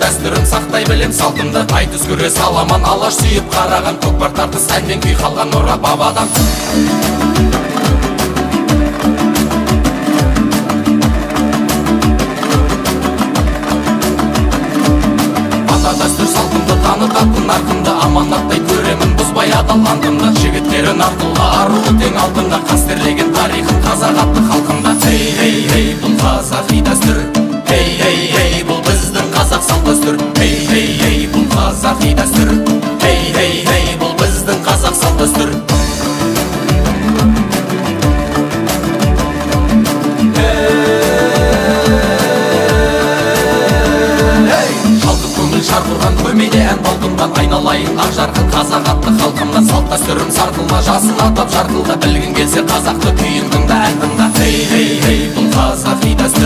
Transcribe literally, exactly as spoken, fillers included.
дәстүрін сақтай білем салтымды. Айт үзгіре саламан алаш сүйіп қараған, көкпар тартыс әнмен күй қалған ұра бабадан. Ата дәстүр салтымды танытатын нарқымды, аманаттай көремін бұзбай адал антымды. Жігіттерін артылға арулы тең алтынға, қастерлеген тарихын қазақ атты халқымда. Ей, ей, ей, бұл қазақи дәстүр. Ей, ей, ей, бұл біздің қазақ салт дәстүр. Ей, ей, ей, бұл қазақи дәстүр. Ей, ей, ей, бұл біздің қазақ салт дәстүр. Шалқып көңіл шарпылған, көмейде ән балқынған, айналайын ақ жарқын қазақ атты халқымда. Салт дәстүрім сартылма, жасын атап жарқылда, білгін келсе қазақты күйін тыңда, ән тыңда. Ей, ей, ей, бұл қазақи дәстүр.